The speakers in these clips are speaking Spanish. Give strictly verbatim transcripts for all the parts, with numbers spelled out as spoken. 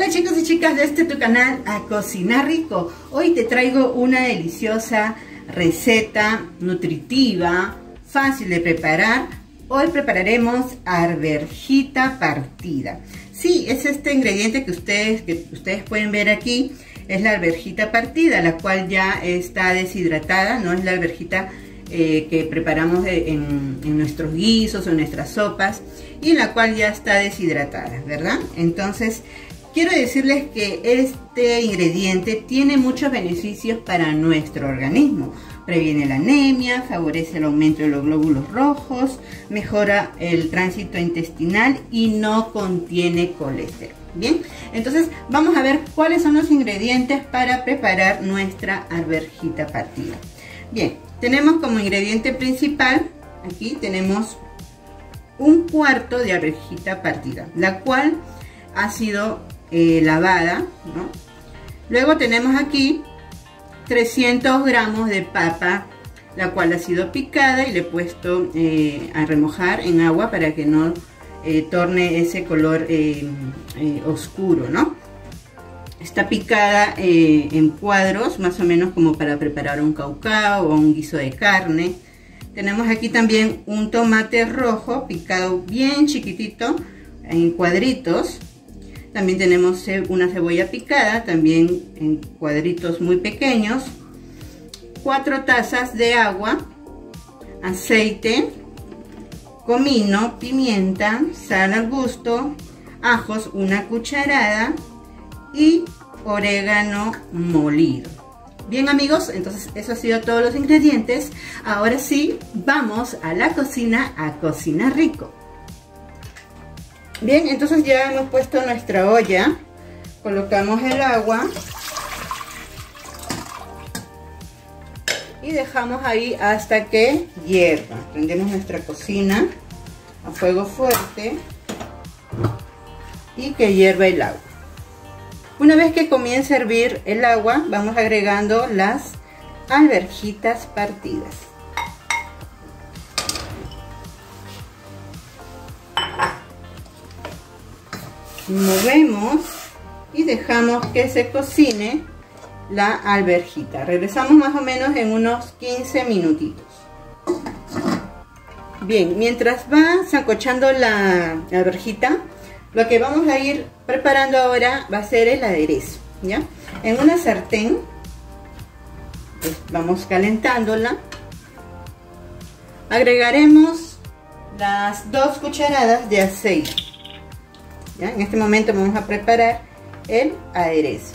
Hola chicos y chicas de este tu canal A Cocinar Rico. Hoy te traigo una deliciosa receta nutritiva, fácil de preparar. Hoy prepararemos arvejita partida. Sí, es este ingrediente que ustedes, que ustedes pueden ver aquí. Es la arvejita partida, la cual ya está deshidratada. No es la arvejita eh, que preparamos en, en nuestros guisos o en nuestras sopas, y la cual ya está deshidratada, ¿verdad? Entonces quiero decirles que este ingrediente tiene muchos beneficios para nuestro organismo. Previene la anemia, favorece el aumento de los glóbulos rojos, mejora el tránsito intestinal y no contiene colesterol. Bien, entonces vamos a ver cuáles son los ingredientes para preparar nuestra arvejita partida. Bien, tenemos como ingrediente principal, aquí tenemos un cuarto de arvejita partida, la cual ha sido eh, lavada, ¿no? Luego tenemos aquí trescientos gramos de papa, la cual ha sido picada y le he puesto eh, a remojar en agua para que no eh, torne ese color eh, eh, oscuro, ¿no? Está picada eh, en cuadros, más o menos como para preparar un caucao o un guiso de carne. Tenemos aquí también un tomate rojo picado bien chiquitito en cuadritos. También tenemos una cebolla picada, también en cuadritos muy pequeños. Cuatro tazas de agua, aceite, comino, pimienta, sal al gusto, ajos una cucharada y orégano molido. Bien amigos, entonces eso ha sido todos los ingredientes. Ahora sí, vamos a la cocina a cocinar rico. Bien, entonces ya hemos puesto nuestra olla, colocamos el agua y dejamos ahí hasta que hierva. Prendemos nuestra cocina a fuego fuerte y que hierva el agua. Una vez que comience a hervir el agua, vamos agregando las arvejitas partidas. Movemos y dejamos que se cocine la arvejita. Regresamos más o menos en unos quince minutitos. Bien, mientras va sancochando la arvejita, lo que vamos a ir preparando ahora va a ser el aderezo, ¿ya? En una sartén, pues vamos calentándola. Agregaremos las dos cucharadas de aceite. ¿Ya? En este momento vamos a preparar el aderezo.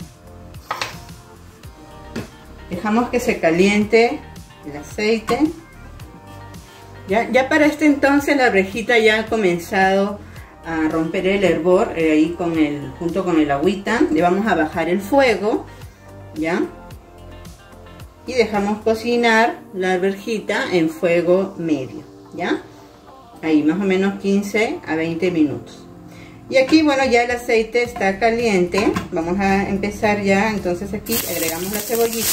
Dejamos que se caliente el aceite. Ya, ya para este entonces la arvejita ya ha comenzado a romper el hervor, eh, ahí con el, junto con el agüita. Le vamos a bajar el fuego, ¿ya? Y dejamos cocinar la arvejita en fuego medio, ¿ya? Ahí más o menos quince a veinte minutos. Y aquí, bueno, ya el aceite está caliente. Vamos a empezar ya, entonces aquí agregamos la cebollita.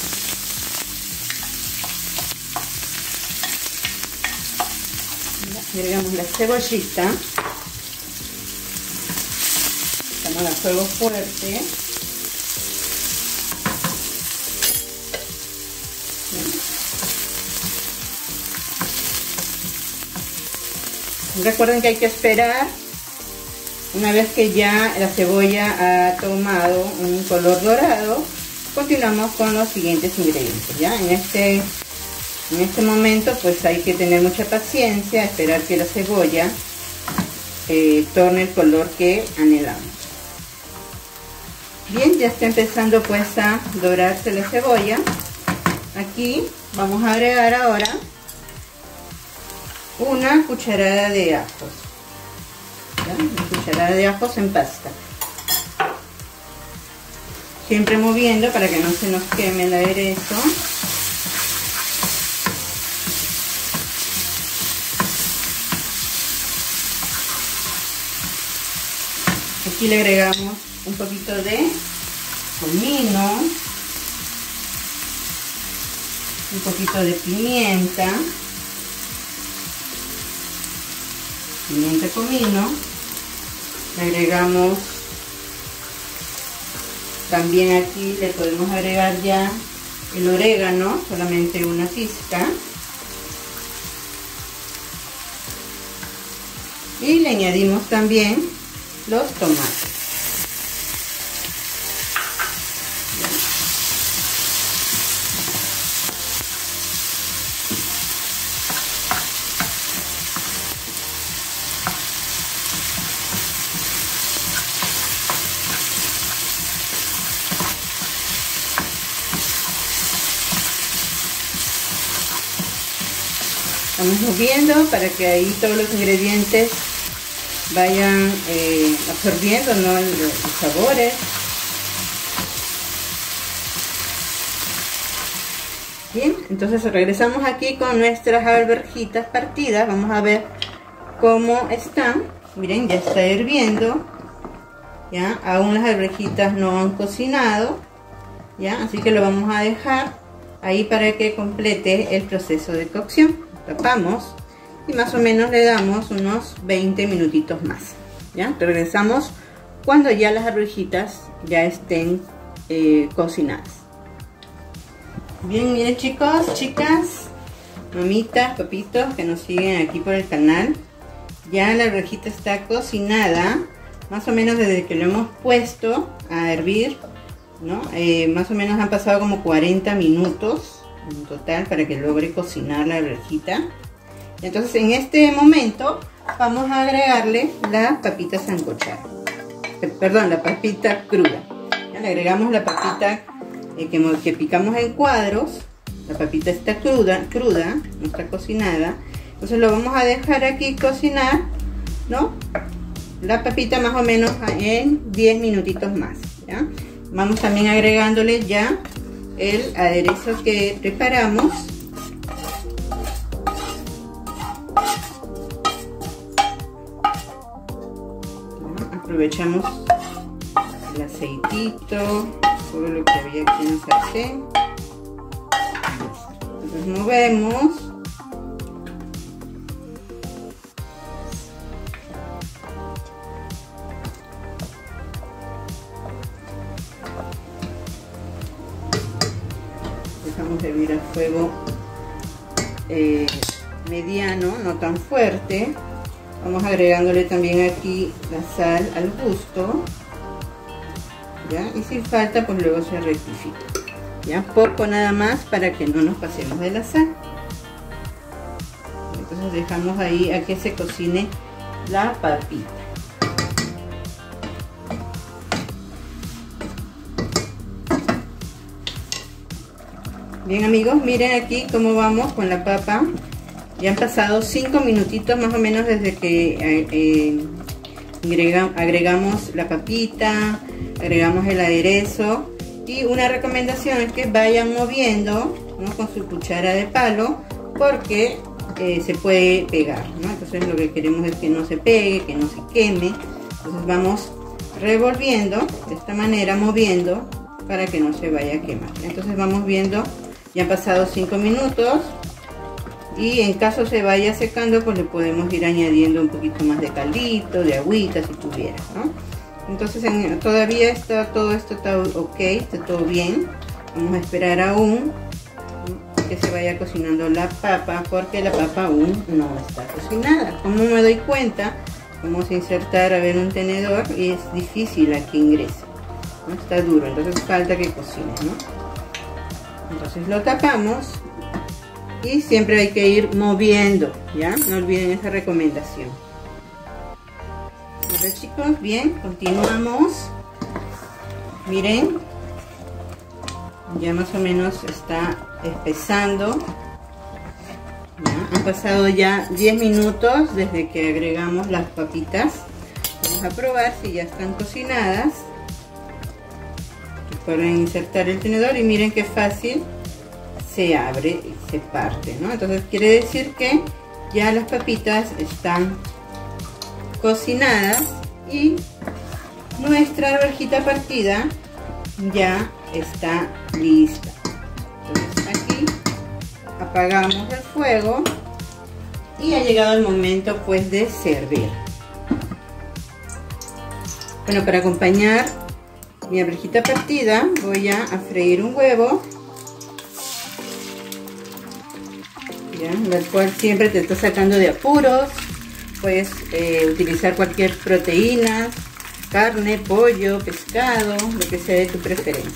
Agregamos la cebollita. Estamos a fuego fuerte. Recuerden que hay que esperar. Una vez que ya la cebolla ha tomado un color dorado, continuamos con los siguientes ingredientes. Ya en este, en este momento pues hay que tener mucha paciencia, esperar que la cebolla eh, torne el color que anhelamos. Bien, ya está empezando pues a dorarse la cebolla. Aquí vamos a agregar ahora una cucharada de ajos. Una cucharada de ajos en pasta. Siempre moviendo para que no se nos queme el aderezo. Aquí le agregamos un poquito de comino, un poquito de pimienta, pimienta comino. Le agregamos También aquí le podemos agregar ya el orégano, solamente una pizca. Y le añadimos también los tomates. Estamos moviendo para que ahí todos los ingredientes vayan eh, absorbiendo, ¿no? los, los sabores. Bien, entonces regresamos aquí con nuestras alverjitas partidas. Vamos a ver cómo están. Miren, ya está hirviendo. Ya, aún las alverjitas no han cocinado. Ya, así que lo vamos a dejar ahí para que complete el proceso de cocción. Tapamos y más o menos le damos unos veinte minutitos más. Ya, regresamos cuando ya las alverjitas ya estén eh, cocinadas. Bien, miren chicos, chicas, mamitas, papitos que nos siguen aquí por el canal, ya la alverjita está cocinada, más o menos desde que lo hemos puesto a hervir, ¿no? Eh, más o menos han pasado como cuarenta minutos en total para que logre cocinar la alverjita. Entonces en este momento vamos a agregarle la papita sancochada, eh, perdón, la papita cruda. Ya le agregamos la papita eh, que, que picamos en cuadros. La papita está cruda, cruda, no está cocinada. Entonces lo vamos a dejar aquí cocinar, ¿no? La papita más o menos en diez minutitos más, ¿ya? Vamos también agregándole ya el aderezo que preparamos. Aprovechamos el aceitito, todo lo que había aquí en el sartén. Entonces movemos. Dejamos hervir a fuego eh, mediano, no tan fuerte. Vamos agregándole también aquí la sal al gusto, ¿ya? Y si falta, pues luego se rectifica. Ya, poco nada más para que no nos pasemos de la sal. Entonces dejamos ahí a que se cocine la papita. Bien amigos, miren aquí cómo vamos con la papa. Ya han pasado cinco minutitos más o menos desde que eh, eh, agrega, agregamos la papita, agregamos el aderezo. Y una recomendación es que vayan moviendo, ¿no? Con su cuchara de palo, porque eh, se puede pegar, ¿no? Entonces lo que queremos es que no se pegue, que no se queme. Entonces vamos revolviendo de esta manera, moviendo para que no se vaya a quemar. Entonces vamos viendo, ya han pasado cinco minutos. Y en caso se vaya secando, pues le podemos ir añadiendo un poquito más de caldito, de agüita si tuviera, ¿no? Entonces en, todavía está todo esto está ok, está todo bien. Vamos a esperar aún que se vaya cocinando la papa, porque la papa aún no está cocinada. Como me doy cuenta, vamos a insertar a ver un tenedor y es difícil a que ingrese, ¿no? Está duro, entonces falta que cocine, ¿no? Entonces lo tapamos. Y siempre hay que ir moviendo, ¿ya? No olviden esa recomendación. Ahora chicos, bien, continuamos. Miren, ya más o menos está espesando. ¿Ya? Han pasado ya diez minutos desde que agregamos las papitas. Vamos a probar si ya están cocinadas. Recuerden insertar el tenedor y miren qué fácil se abre y se parte, ¿no? Entonces quiere decir que ya las papitas están cocinadas y nuestra alverjita partida ya está lista. Entonces aquí apagamos el fuego y ha llegado el momento pues de servir. Bueno, para acompañar mi arvejita partida, voy a, a freír un huevo, ¿ya? El cual siempre te está sacando de apuros. Puedes eh, utilizar cualquier proteína, carne, pollo, pescado, lo que sea de tu preferencia.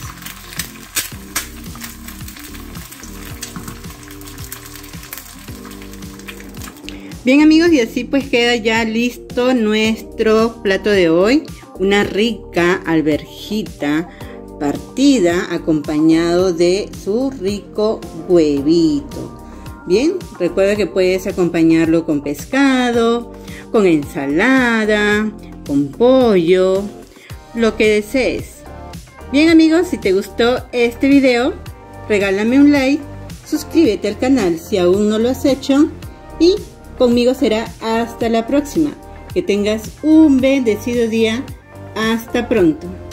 Bien amigos, y así pues queda ya listo nuestro plato de hoy. Una rica alverjita partida acompañado de su rico huevito. Bien, recuerda que puedes acompañarlo con pescado, con ensalada, con pollo, lo que desees. Bien amigos, si te gustó este video, regálame un like, suscríbete al canal si aún no lo has hecho y conmigo será hasta la próxima. Que tengas un bendecido día. Hasta pronto.